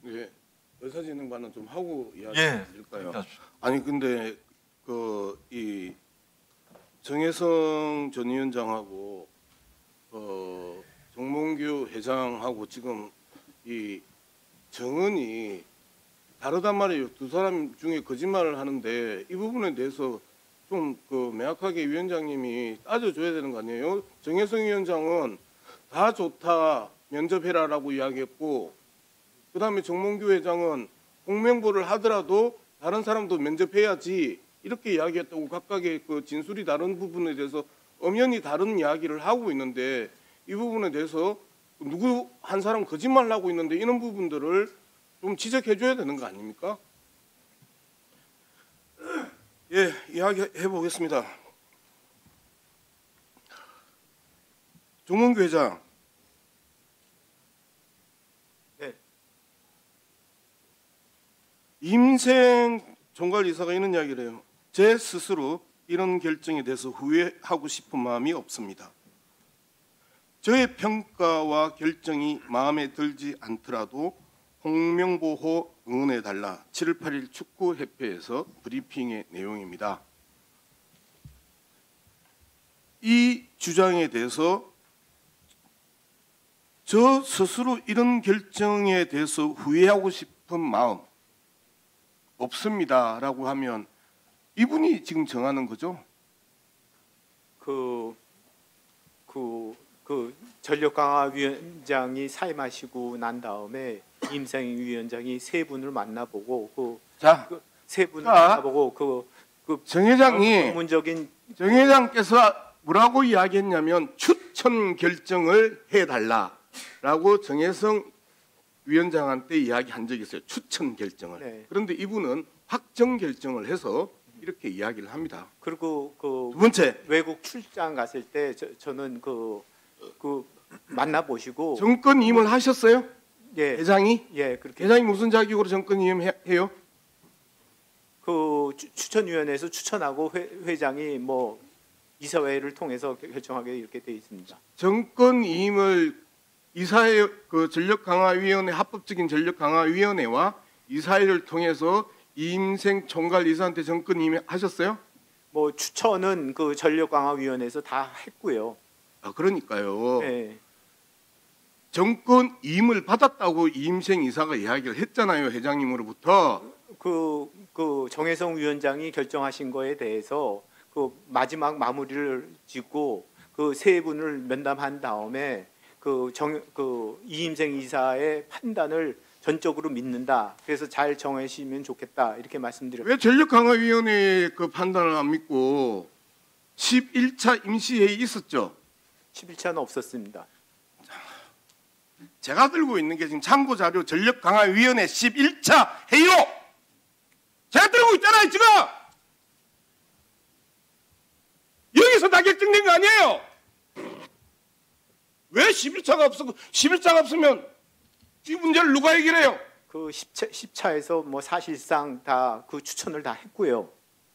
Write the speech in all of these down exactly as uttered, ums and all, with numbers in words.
네, 의사진행반은 좀 하고 예. 이야기할까요? 아니 근데 그 이 정혜성 전 위원장하고 어, 정몽규 회장하고 지금 이 정언이 다르단 말이에요. 두 사람 중에 거짓말을 하는데 이 부분에 대해서 좀 그 명확하게 위원장님이 따져줘야 되는 거 아니에요? 정혜성 위원장은 다 좋다 면접해라라고 이야기했고, 그 다음에 정몽규 회장은 공명보를 하더라도 다른 사람도 면접해야지 이렇게 이야기했다고 각각의 그 진술이 다른 부분에 대해서 엄연히 다른 이야기를 하고 있는데, 이 부분에 대해서 누구 한 사람 거짓말을 하고 있는데 이런 부분들을 좀 지적해줘야 되는 거 아닙니까? 예, 이야기해 보겠습니다. 정몽규 회장. 네. 임생 총괄이사가 이런 이야기를 해요. 제 스스로 이런 결정에 대해서 후회하고 싶은 마음이 없습니다. 저의 평가와 결정이 마음에 들지 않더라도 홍명보호 응원해달라 칠월 팔일 축구협회에서 브리핑의 내용입니다. 이 주장에 대해서 저 스스로 이런 결정에 대해서 후회하고 싶은 마음 없습니다라고 하면 이분이 지금 정하는 거죠? 그, 그, 그 전력강화위원장이 사임하시고 난 다음에 임생 위원장이 세 분을 만나보고 그 자, 그 세 분을 자, 만나보고 그, 그 정 회장이 전문적인 정 회장께서 뭐라고 이야기했냐면 추천 결정을 해달라라고 정혜성 위원장한테 이야기한 적이 있어요. 추천 결정을. 네. 그런데 이분은 확정 결정을 해서 이렇게 이야기를 합니다. 그리고 그 두 번째, 외국 출장 갔을 때 저, 저는 그, 그 만나 보시고 정권 임을 하셨어요? 예, 회장이? 예 그렇게 회장이 무슨 자격으로 정권 임해요? 그 추, 추천위원회에서 추천하고 회, 회장이 뭐 이사회를 통해서 결정하게 이렇게 돼 있습니다. 정권 임을 이사회 그 전력강화위원회 합법적인 전력강화위원회와 이사회를 통해서 임생 총괄 이사한테 정권 임하셨어요? 뭐 추천은 그 전력강화위원회에서 다 했고요. 아 그러니까요. 네. 정권 임을 받았다고 임생 이사가 이야기를 했잖아요, 회장님으로부터. 그, 그 정혜성 위원장이 결정하신 거에 대해서 그 마지막 마무리를 짓고 그 세 분을 면담한 다음에 그 정 그 이임생 이사의 판단을 전적으로 믿는다. 그래서 잘 정하시면 좋겠다. 이렇게 말씀드렸습니다. 왜 전력강화위원회의 그 판단을 안 믿고 십일 차 임시회의 있었죠? 십일 차는 없었습니다. 제가 들고 있는 게 지금 참고자료 전력강화위원회 십일 차 회의록! 제가 들고 있잖아요, 지금! 여기서 다 결정된 거 아니에요? 왜 십일 차가 없어? 십일 차가 없으면 이 문제를 누가 해결해요? 그 십 차, 십 차에서 뭐 사실상 다 그 추천을 다 했고요.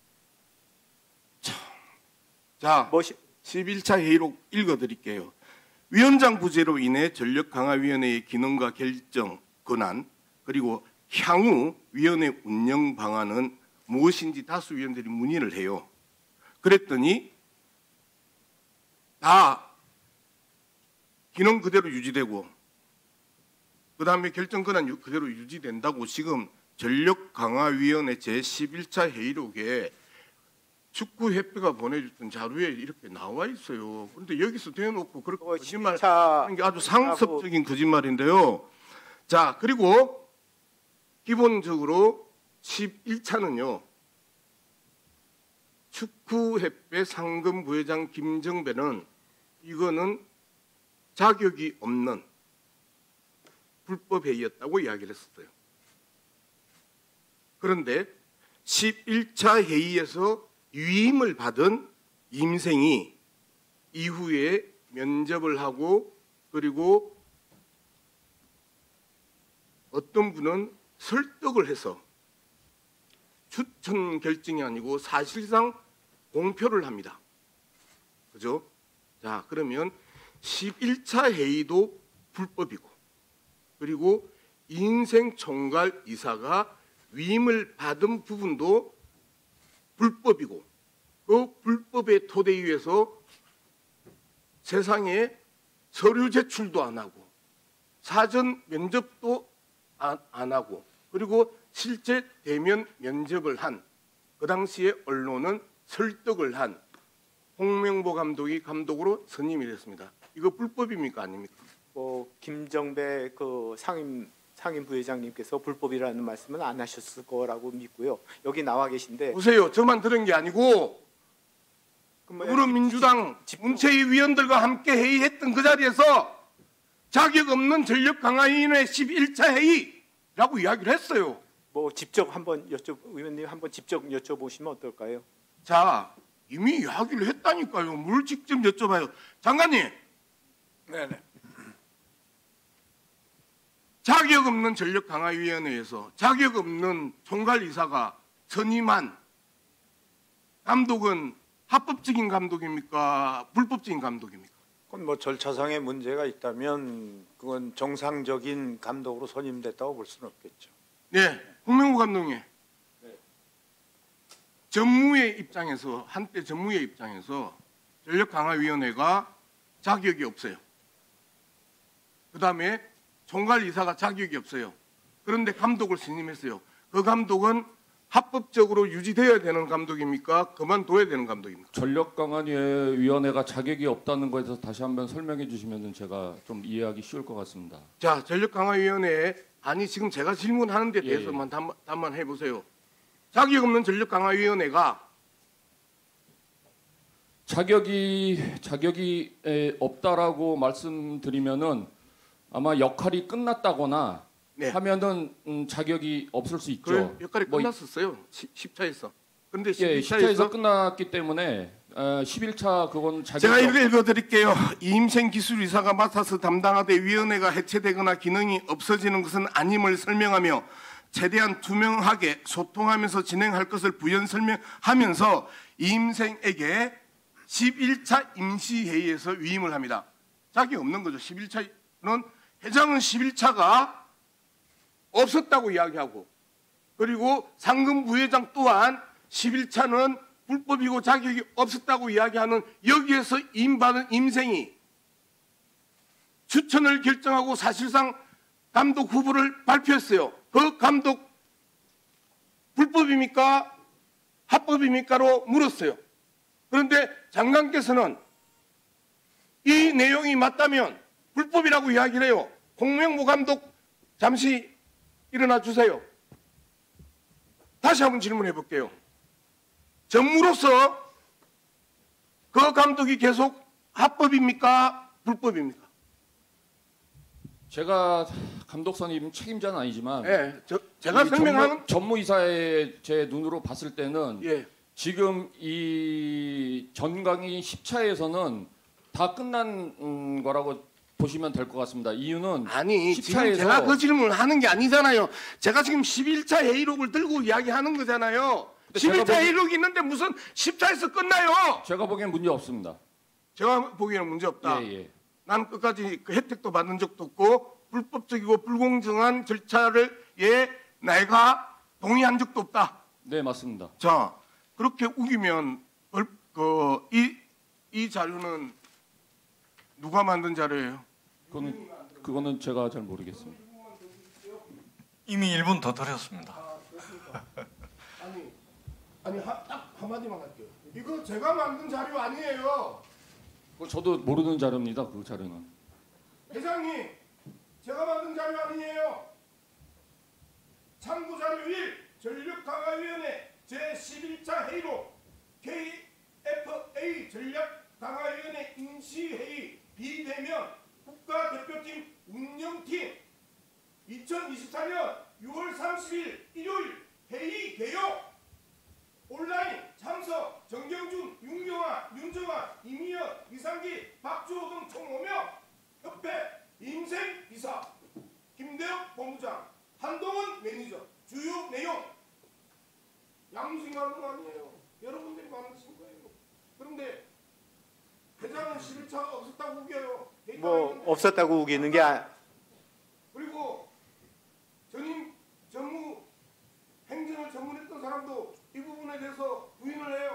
자, 뭐 시, 십일 차 회의록 읽어드릴게요. 위원장 부재로 인해 전력강화위원회의 기능과 결정, 권한, 그리고 향후 위원회 운영 방안은 무엇인지 다수 위원들이 문의를 해요. 그랬더니 다 기능 그대로 유지되고 그 다음에 결정 권한 그대로 유지된다고 지금 전력강화위원회 제십일 차 회의록에 축구협회가 보내줬던 자료에 이렇게 나와 있어요. 그런데 여기서 대놓고 그렇게 거짓말 하는 게 아주 상습적인 거짓말인데요. 자, 그리고 기본적으로 십일 차는요. 축구협회 상금 부회장 김정배는 이거는 자격이 없는 불법 회의였다고 이야기를 했었어요. 그런데 십일 차 회의에서 위임을 받은 임생이 이후에 면접을 하고 그리고 어떤 분은 설득을 해서 추천 결정이 아니고 사실상 공표를 합니다. 그죠? 자, 그러면 십일 차 회의도 불법이고 그리고 이인생 총괄 이사가 위임을 받은 부분도 불법이고 그 불법의 토대 위에서 세상에 서류 제출도 안 하고 사전 면접도 안, 안 하고 그리고 실제 대면 면접을 한 그 당시에 언론은 설득을 한 홍명보 감독이 감독으로 선임이 됐습니다. 이거 불법입니까 아닙니까? 뭐 김정배 그 상임 상임 부회장님께서 불법이라는 말씀은 안 하셨을 거라고 믿고요. 여기 나와 계신데 보세요. 저만 들은 게 아니고 더불어민주당 문체위 위원들과 함께 회의했던 그 자리에서 자격 없는 전력 강화위원회 십일 차 회의라고 이야기를 했어요. 뭐 직접 한번 여쭤 의원님 한번 직접 여쭤보시면 어떨까요? 자, 이미 이야기를 했다니까요. 뭘 직접 여쭤봐요. 장관님. 네네. 자격 없는 전력 강화위원회에서 자격 없는 총괄이사가 선임한 감독은 합법적인 감독입니까? 불법적인 감독입니까? 그건 뭐 절차상의 문제가 있다면 그건 정상적인 감독으로 선임됐다고 볼 수는 없겠죠. 네, 홍명보 감독님. 전무의 입장에서 한때 전무의 입장에서 전력강화위원회가 자격이 없어요. 그 다음에 총괄이사가 자격이 없어요. 그런데 감독을 선임했어요. 그 감독은 합법적으로 유지되어야 되는 감독입니까? 그만둬야 되는 감독입니까? 전력강화위원회가 자격이 없다는 거에 대해서 다시 한번 설명해 주시면 제가 좀 이해하기 쉬울 것 같습니다. 자, 전력강화위원회 아니 지금 제가 질문하는 데 예, 대해서만 예. 답, 답만 해보세요. 자격 없는 전력강화위원회가 자격이 자격이 에, 없다라고 말씀드리면은 아마 역할이 끝났다거나 네. 하면은 음, 자격이 없을 수 있죠. 그 역할이 뭐, 끝났었어요. 십 차에서. 그런데 예, 십일 십 차에서 차에서 끝났기 때문에 어, 십일 차 그건 자격이 제가 없- 이거 읽어드릴게요. 이임생 기술이사가 맡아서 담당하되 위원회가 해체되거나 기능이 없어지는 것은 아님을 설명하며 최대한 투명하게 소통하면서 진행할 것을 부연 설명하면서 이임생에게 십일 차 임시회의에서 위임을 합니다. 자격이 없는 거죠. 십일 차는 회장은 십일 차가 없었다고 이야기하고 그리고 상금 부회장 또한 십일 차는 불법이고 자격이 없었다고 이야기하는 여기에서 임받은 임생이 추천을 결정하고 사실상 감독 후보를 발표했어요. 그 감독 불법입니까? 합법입니까?로 물었어요. 그런데 장관께서는 이 내용이 맞다면 불법이라고 이야기를 해요. 홍명보 감독 잠시 일어나 주세요. 다시 한번 질문해 볼게요. 전무로서 그 감독이 계속 합법입니까? 불법입니까? 제가 감독 선임 책임자는 아니지만 예, 저, 제가 이 설명하는 전무, 전무이사의 제 눈으로 봤을 때는 예, 지금 이 전강이 십 차에서는 다 끝난 음, 거라고 보시면 될 것 같습니다. 이유는 아니 십 지금 차에서 제가 그 질문을 하는 게 아니잖아요. 제가 지금 십일 차 회의록을 들고 이야기하는 거잖아요. 근데 십일 차 제가 보기- 회의록이 있는데 무슨 십 차에서 끝나요? 제가 보기엔 문제 없습니다. 제가 보기에는 문제 없다. 예, 예. 난 끝까지 그 혜택도 받은 적도 없고 불법적이고 불공정한 절차를 예 내가 동의한 적도 없다. 네, 맞습니다. 자, 그렇게 우기면 그이 이 자료는 누가 만든 자료예요? 그거는 그거는 제가 잘 모르겠습니다. 이미 일 분 더 드렸습니다. 아니, 아니 하, 딱 한마디만 할게요. 이거 제가 만든 자료 아니에요. 그거 저도 모르는 자료입니다. 그 자료는. 회장님, 제가 만든 자료 아니에요. 참고 자료 일, 전력강화위원회 제십일 차 회의록 케이에프에이 전력강화위원회 임시회의 비대면 국가대표팀 운영팀 이천이십사 년 유월 삼십일 일요일 회의 개요 온라인 참석 정경준, 윤경아, 윤정아, 이미연, 이상기, 박주호 등 총 오 명 협회 임생 이사 김대엽 본부장 한동훈 매니저 주요 내용 양수이 만든 거 아니에요. 여러분들이 만드신 거예요. 그런데 회장은 십일 차가 없었다고 우겨요. 뭐 없었다고 우기는 게 아, 그리고 전쟁을 전문했던 사람도 이 부분에 대해서 부인을 해요.